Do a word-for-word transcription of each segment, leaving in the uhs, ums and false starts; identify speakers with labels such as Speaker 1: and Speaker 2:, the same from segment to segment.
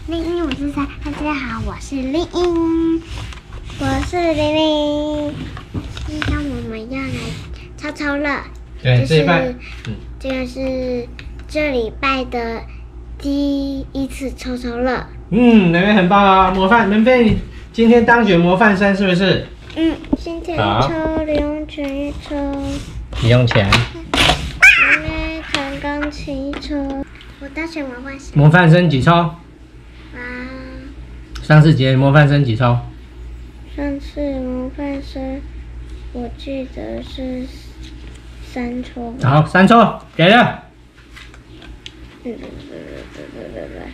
Speaker 1: 丽英五四三，大家好，我是丽英，我是玲玲。今天我们要来抽抽乐，
Speaker 2: 对，这一拜，
Speaker 1: 嗯，这个是这礼拜的第一次抽抽乐。嗯，
Speaker 2: 妹妹很棒啊、哦！模范妹妹今天当选模范生是不是？
Speaker 1: 嗯，今天抽零用钱一抽，
Speaker 2: 零用钱。
Speaker 1: 妹妹弹钢琴一抽，我当选模范生。
Speaker 2: 模范生几抽？
Speaker 1: 啊，
Speaker 2: 上次节模范生几抽？
Speaker 1: 上次模范生我记得是三抽。
Speaker 2: 好，三抽，给了。
Speaker 1: 对对对对对对对对，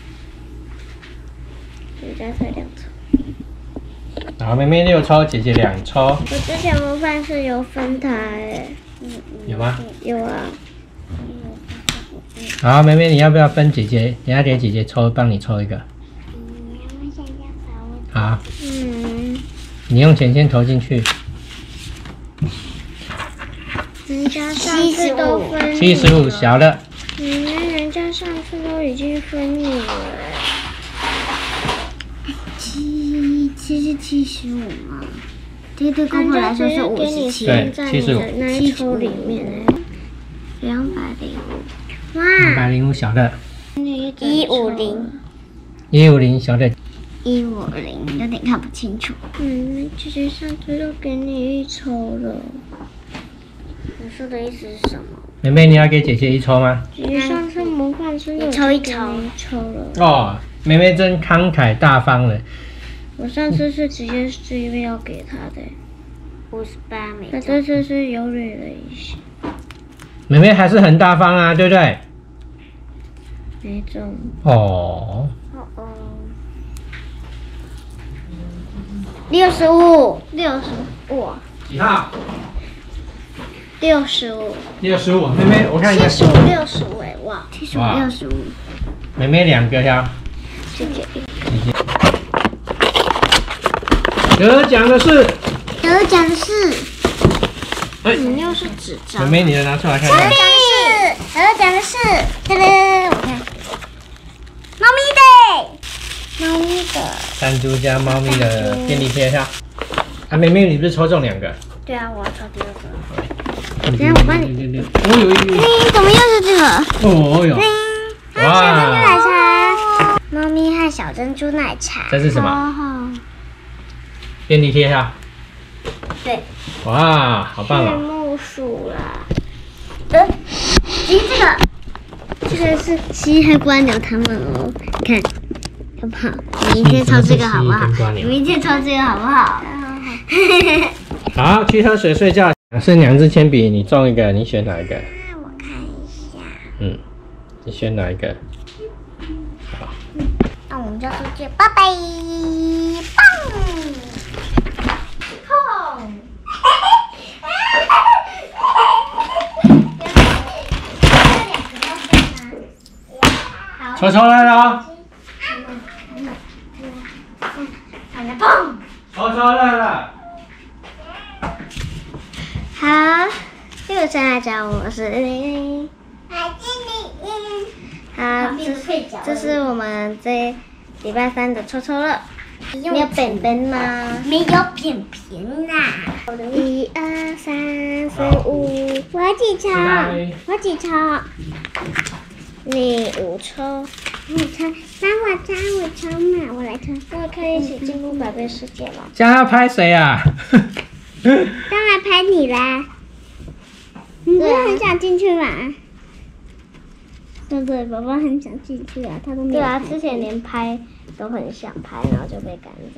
Speaker 1: 人家才两抽。
Speaker 2: 好，妹妹六抽，姐姐两抽。
Speaker 1: 我之前模范生有分台诶。
Speaker 2: 有吗？
Speaker 1: 有啊。
Speaker 2: 好，妹妹你要不要分姐姐？等下给姐姐抽，帮你抽一个。
Speaker 1: 嗯，我想要把我。
Speaker 2: 好。
Speaker 1: 嗯。
Speaker 2: 你用钱先投进去。
Speaker 1: 人家上次都分。
Speaker 2: 七十五小的。
Speaker 1: 嗯，那人家上次都已经分你了。七七是七十五吗？这对公婆来说是五十七。
Speaker 2: 对，七十五。
Speaker 1: 那一抽里面呢？两百零五。哇！
Speaker 2: 两百零五小的。
Speaker 1: 一五零。
Speaker 2: 一五零小的。
Speaker 1: 一五零有点看不清楚。嗯，姐姐上次都给你一抽了。你说的意思是什么？
Speaker 2: 妹妹，你要给姐姐一抽吗？
Speaker 1: 姐姐上次模范生有抽一抽一抽了。
Speaker 2: 哦，妹妹真慷慨大方了。
Speaker 1: 我上次是直接是因为要给他的，五十八没中。那这次是犹豫了一下。
Speaker 2: 妹妹还是很大方啊，对不对？
Speaker 1: 没中。
Speaker 2: 哦。
Speaker 1: 哦哦。六十五，六十五。
Speaker 2: 几号？
Speaker 1: 六十五。
Speaker 2: 六十五，妹妹，我看一下。
Speaker 1: 七十五，六十五，哎，哇，七十五，六十五。
Speaker 2: 妹妹两个呀。
Speaker 1: 姐姐。
Speaker 2: 姐姐。得奖的是。
Speaker 1: 得奖的是。
Speaker 2: 哎，
Speaker 1: 你又是纸张。
Speaker 2: 妹妹，你的拿出来看看。
Speaker 1: 得奖的是，得奖的是，噔噔，我看。猫咪的。猫咪的。
Speaker 2: 弹珠加猫咪的便利贴上。啊，妹妹，你不是抽中两个？
Speaker 1: 对啊，我要抽第二个。
Speaker 2: 等下我帮你。哦呦呦！
Speaker 1: 嘿，怎么又是这个？
Speaker 2: 哦哟！
Speaker 1: 哇！小珍珠奶茶，猫咪和小珍珠奶茶。
Speaker 2: 这是什么？便利贴哈。
Speaker 1: 对。
Speaker 2: 哇，好棒啊！
Speaker 1: 木薯啦。呃，咦，这个，这个是蜥蜴观鸟他们哦，看，好不好？你明天抽这个好不好？你明天抽这个好不好？
Speaker 2: 好，去喝水睡觉。剩两支铅笔，你中一个，你选哪一个？
Speaker 1: 我看一下。
Speaker 2: 嗯，你选哪一个？好。
Speaker 1: 那我们就出去，拜拜，棒！碰！
Speaker 2: 抽抽来了哦！
Speaker 1: 碰！
Speaker 2: 抽抽来了。
Speaker 1: 好，又上来找我是玲玲，我是玲玲。好，这这是我们这礼拜三的抽抽乐。你有本本吗？没有扁扁啦。一二三四五，我几抽？我几抽？你五抽。你抽，那我抽，我抽嘛，我来抽。那可以一起进入宝贝世界了。
Speaker 2: 叫他拍谁啊？
Speaker 1: 当然拍你啦！你不是很想进去吗？对对，宝宝很想进去啊，他都没有。对啊，之前连拍都很想拍，然后就被赶走。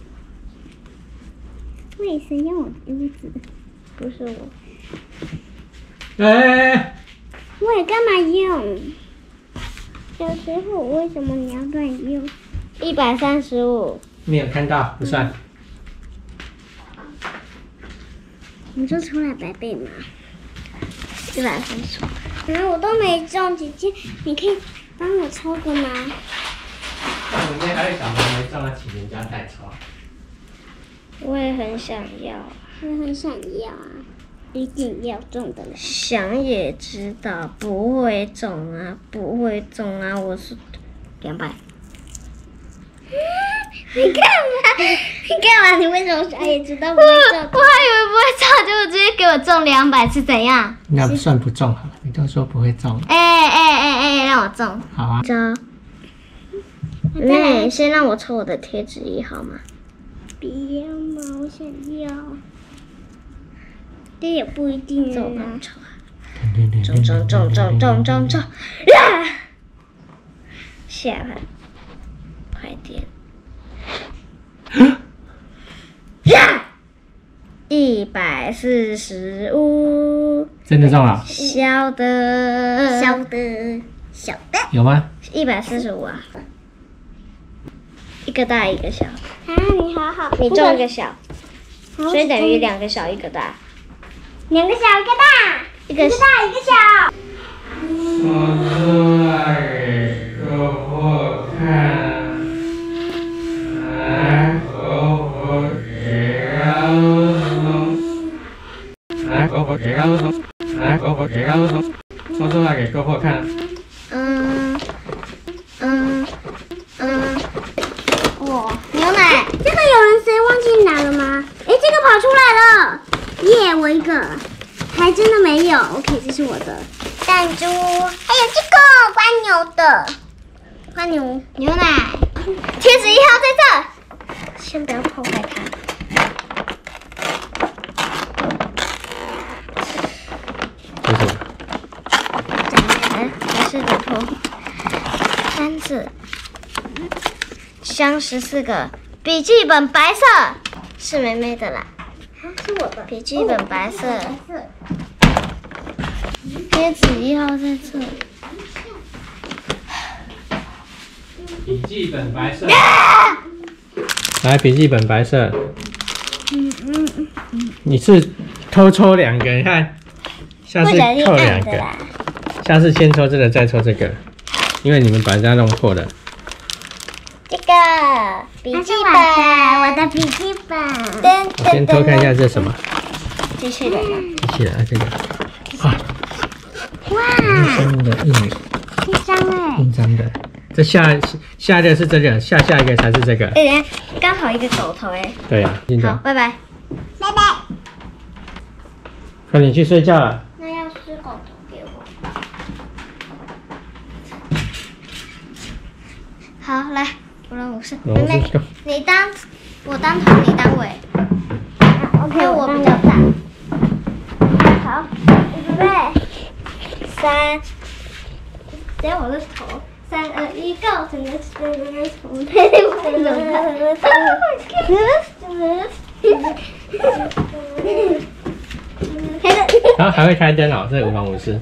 Speaker 1: 为谁用我的屋子？不是我。
Speaker 2: 哎！
Speaker 1: 我也干嘛用？小时候为什么你要乱用？一百三十五。
Speaker 2: 没有看到，不算。
Speaker 1: 你就出来白背嘛，一百分抽，然后我都没中，姐姐，你可以帮我抽个吗？
Speaker 2: 那我今天还有小朋友没中了，请人家代抽。
Speaker 1: 我也很想要，我也很想要啊，一定要中的。想也知道不会中啊，不会中啊，我是两百。 你干嘛？你干嘛？你为什么小也知道不会中？我还以为不会中，结果直接给我中两百，是怎样？
Speaker 2: 那算不中好了，你都说不会中。
Speaker 1: 哎哎哎哎，让我中。
Speaker 2: 好啊。
Speaker 1: 抽。妹，先让我抽我的贴纸一好吗？不要嘛，我想要。这也不一定啊。我帮你抽啊。中中中中中中中！呀！下盘，快点！呀！一百四十五。
Speaker 2: 真的中了？
Speaker 1: 小的，小的，小的。
Speaker 2: 有吗？
Speaker 1: 一百四十五啊。一个大一个小。啊，你好好。你中一个小，所以等于两个小一个大。两个小一个大。一个大一个小。
Speaker 2: 我出来给哥哥看，来，哥哥给我，来，哥哥给我，来，哥哥给我，说出来给哥哥看。
Speaker 1: 嗯嗯嗯，我牛奶，这个有人谁忘记拿了吗？哎，这个跑出来了，耶，我一个。还真的没有 ，OK， 这是我的弹珠，还有这个关牛的，关牛牛奶，贴纸一号在这，先不要破坏它。
Speaker 2: 这是什么？
Speaker 1: 哎，还是得破。单子，箱十四个，笔记本白色，是妹妹的啦。是我的笔记本白色，贴纸一号在这。
Speaker 2: 笔记本白色。来，笔记本白色。嗯嗯嗯。你是偷抽两个，你看，下次扣两个。下次先抽这个，再抽这个，因为你们把人家弄破了。
Speaker 1: 这个笔记本，我的笔记本。
Speaker 2: 我先偷看一下这是什么？
Speaker 1: 机器人。
Speaker 2: 机器人啊，这个。哇！
Speaker 1: 哇！
Speaker 2: 生的印
Speaker 1: 印章哎。
Speaker 2: 印章的。这下下一个是这个，下下一个才是这个。
Speaker 1: 哎，刚好一个狗头哎。
Speaker 2: 对呀，印章。
Speaker 1: 好，拜拜。拜拜。
Speaker 2: 快点去睡觉了。
Speaker 1: 那要吃狗头给我。好，来。不然我是妹妹，你当我当头，你当尾。OK， 我比较大。好，预备，三，等下我的头，三二一，Go！ 整个整个从太快了，
Speaker 2: 好，还会开灯哦，这五房五室。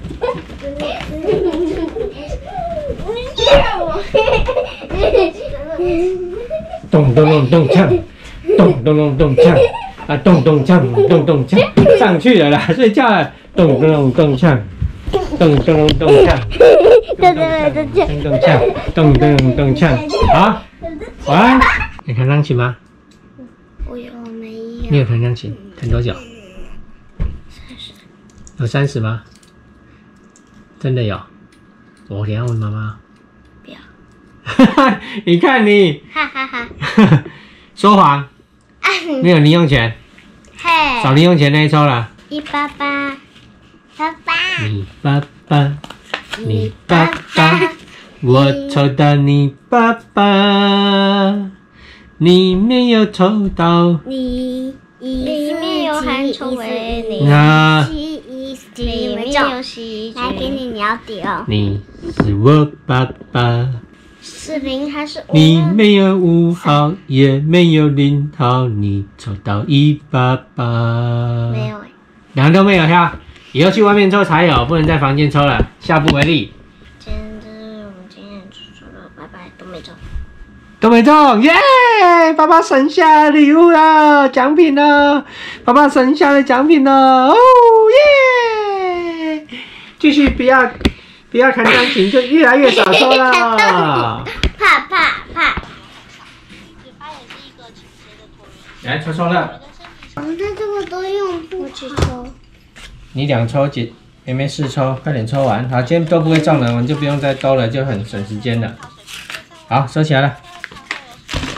Speaker 2: 咚咚咚咚锵，咚咚咚咚锵，啊咚咚锵，咚咚锵，上去了啦，睡觉了，咚咚咚锵，咚咚咚锵，咚咚锵，咚咚咚锵，好，晚安。你弹钢琴吗？
Speaker 1: 我有没有？
Speaker 2: 你有弹钢琴？弹多久？
Speaker 1: 三十。
Speaker 2: 有三十吗？真的有？我等下问妈妈。
Speaker 1: 不要。
Speaker 2: 你看你，
Speaker 1: 哈哈哈，
Speaker 2: 说谎，没有零用钱，
Speaker 1: 嘿，
Speaker 2: 少零用钱那一抽了。
Speaker 1: 一八八，爸爸，
Speaker 2: 你爸爸，你爸爸，我抽到你爸爸，你没有抽到，
Speaker 1: 你里面有含抽为你，
Speaker 2: 啊，
Speaker 1: 里面有细菌，来给你，你要丢。
Speaker 2: 你是我爸爸。
Speaker 1: 是零还是五？
Speaker 2: 你没有五号，也没有零号，你抽到一八八。
Speaker 1: 没有哎、欸，
Speaker 2: 两个都没有呀。以后去外面抽才有，不能在房间抽了，下不为例。
Speaker 1: 今天就是我们今天出出了，拜拜，都没中，
Speaker 2: 都没中，耶！爸爸省下礼物了，奖品了，爸爸省下了奖品了，哦耶！继续不要。不要弹钢琴，就越来越少抽了。
Speaker 1: 怕怕怕！
Speaker 2: 来抽抽了。
Speaker 1: 我们这个都用不去抽。
Speaker 2: 你两抽，姐妹妹四抽，快点抽完。好，今天都不会中了，我们就不用再兜了，就很省时间了。好，收起来了。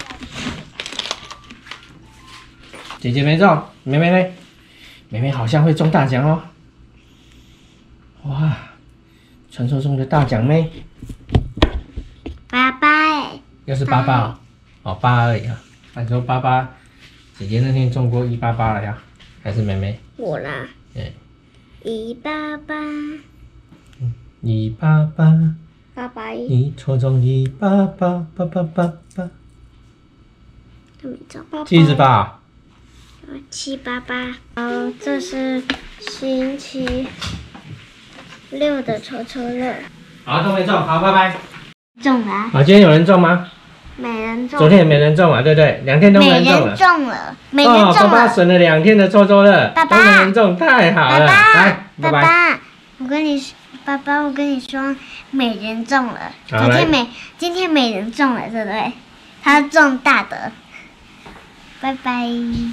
Speaker 2: 姐姐没中，妹妹呢？妹妹好像会中大奖哦。哇，传说中的大奖妹，
Speaker 1: 八八哎，
Speaker 2: 又是八八哦，哦八而已啊。按说八八，姐姐那天中过一八八了呀，还是妹妹？
Speaker 1: 我啦，
Speaker 2: 对，
Speaker 1: 一八八，
Speaker 2: 一八八，
Speaker 1: 八八一，
Speaker 2: 你抽中一八八八八八八，
Speaker 1: 他没中，八八
Speaker 2: 七十八。
Speaker 1: 七八八。哦，这是星期六的抽抽乐，
Speaker 2: 好，都没中，好，拜拜。
Speaker 1: 中了啊，
Speaker 2: 好，今天有人中吗？
Speaker 1: 没人中，
Speaker 2: 昨天也没人中嘛，对不对？两天都没
Speaker 1: 没
Speaker 2: 人中了
Speaker 1: 人。中了，没人
Speaker 2: 哦，爸爸
Speaker 1: 中了。
Speaker 2: 省了两天的抽抽乐，
Speaker 1: 爸爸
Speaker 2: 都没人中，太好了。
Speaker 1: 爸爸，
Speaker 2: 来，
Speaker 1: 爸
Speaker 2: 拜拜。
Speaker 1: 爸，我跟你说，爸爸，我跟你说，美人中了。
Speaker 2: 好来
Speaker 1: 昨天美，今天美人中了，对不对？他中大的。拜拜。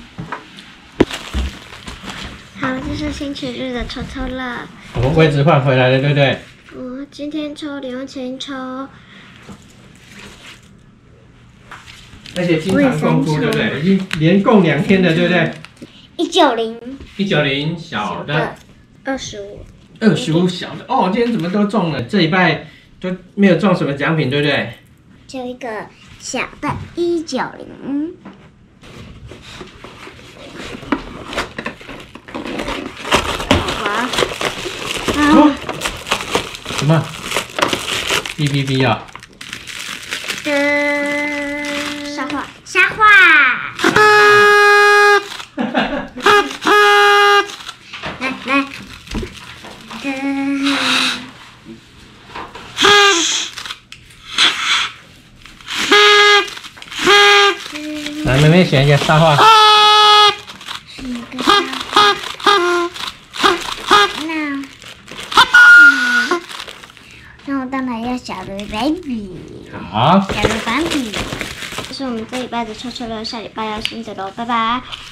Speaker 1: 好，这是星期日的抽抽乐。
Speaker 2: 我们位置换回来了，对不对？
Speaker 1: 我今天抽零用钱抽，
Speaker 2: 而且经常共估，对不对？已经连供两天了，对不对？
Speaker 1: 一九零
Speaker 2: 一九零小的，
Speaker 1: 二十五，
Speaker 2: 二十五小的。哦，今天怎么都中了？这礼拜都没有中什么奖品，对不对？
Speaker 1: 就一个小的一九零。
Speaker 2: 哦，什么？哔哔哔啊！
Speaker 1: 的沙画，沙画。来来，的。
Speaker 2: 来，妹妹选一个插画。
Speaker 1: 是一个沙画。那。那我当然要小的 baby。
Speaker 2: 好。
Speaker 1: 小的斑比。这是我们这礼拜的抽抽乐，下礼拜要新的喽，拜拜。